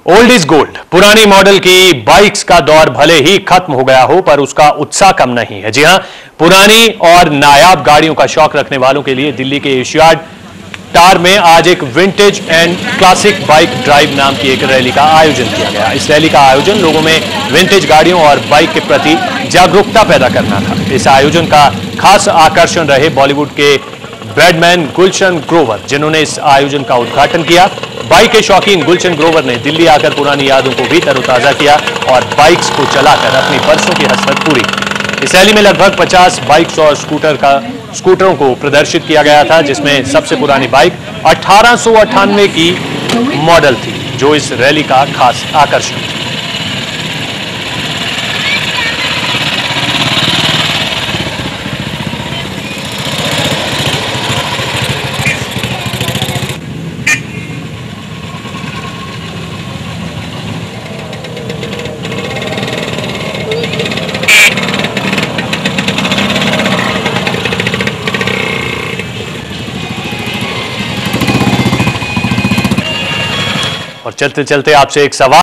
Old is gold. पुरानी model की bikes का दौर भले ही खत्म हो गया हो, पर उसका उत्साह कम नहीं है। जी हां, पुरानी और नायाब गाड़ियों का शौक रखने वालों के लिए दिल्ली के एशियाड टार में आज एक vintage and classic bike drive नाम की एक रैली का आयोजन किया गया। इस रैली का आयोजन लोगों में विंटेज गाड़ियों और बाइक के प्रति जागरूकता पैदा करना था। इस आयोजन का खास आकर्षण रहे बॉलीवुड के बैडमैन गुलशन ग्रोवर, जिन्होंने इस आयोजन का उद्घाटन किया। बाइक के शौकीन गुलशन ग्रोवर ने दिल्ली आकर पुरानी यादों को भी तरोताजा किया और बाइक्स को चलाकर अपनी बरसों की हसरत पूरी की। इस रैली में लगभग 50 बाइक्स और स्कूटरों को प्रदर्शित किया गया था, जिसमें सबसे पुरानी बाइक 1898 की मॉडल थी, जो इस रैली का खास आकर्षण था। और चलते चलते आपसे एक सवाल